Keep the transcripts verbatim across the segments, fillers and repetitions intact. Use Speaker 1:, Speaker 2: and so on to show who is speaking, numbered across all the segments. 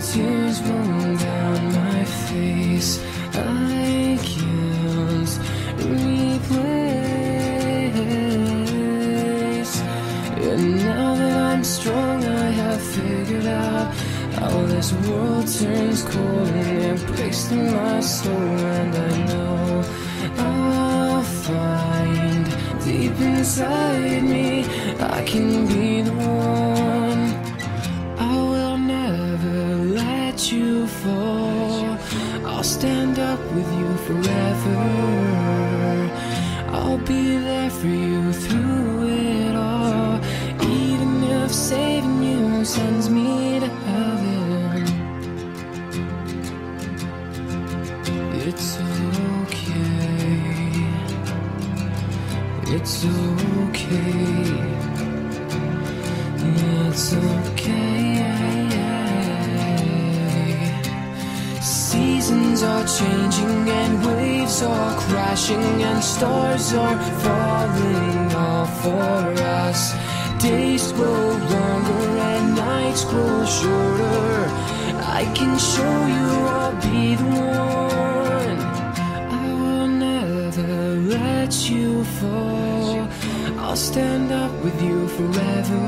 Speaker 1: tears roll down my face. I can't replace. And now that I'm strong, I have figured out how this world turns cold and it breaks through my soul. And I know I'll find deep inside me I can be the one. I will never let you fall. I'll stand up with you forever. I'll be there for you through it all, even if saving you sends me to heaven. It's okay. It's okay. It's okay. Seasons are changing and waves are crashing and stars are falling all for us. Days grow longer and nights grow shorter. I can show you I'll be the one. I will never let you fall. I'll stand up with you forever.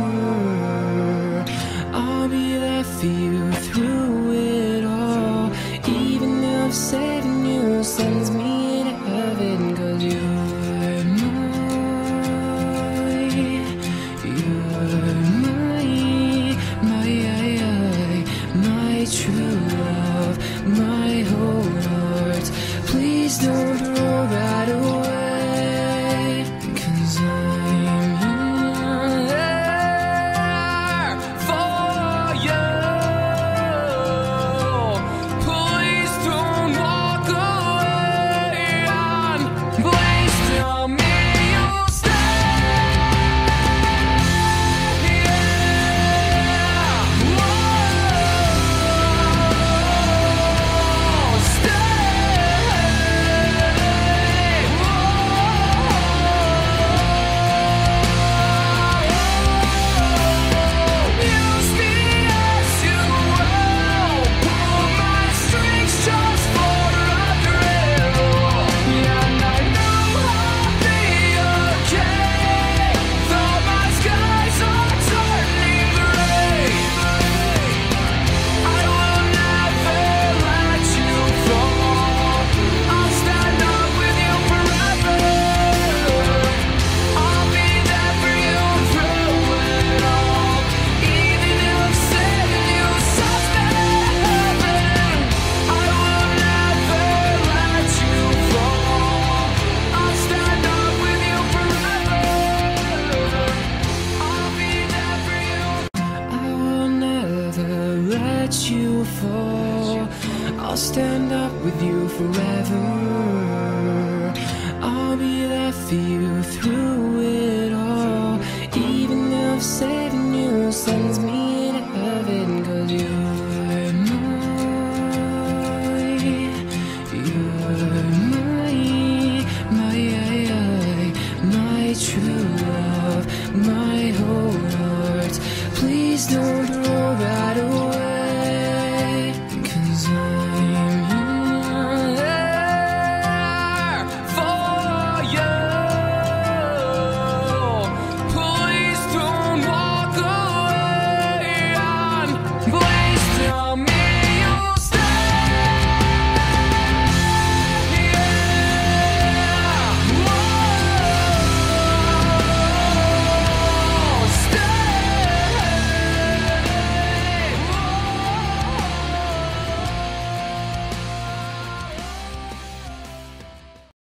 Speaker 1: I'll be there for you through it all, even if saving you sends me to heaven. 'Cause you're mine, you're mine, my, my true love, my whole heart. Please don't throw that away, 'cause I'm here for you. Please don't walk away, and please tell me you'll stay. Yeah, whoa, stay. Use me as you will. Pull my strings just for a thrill. And I know I'll be okay, though my skies are turning gray. I will never let you fall. I'll stand up with you forever. I'll be there for you through it all, even if saving you sends me to heaven. I will never let you fall. I'll stand up with you forever. I'll be there for you. I will never let you fall. I'll stand up with you forever. I'll be there for you through it all, even if saving you sends me to heaven. 'Cause you're mine, you're mine, my, my true love, my whole heart. Please don't throw that away.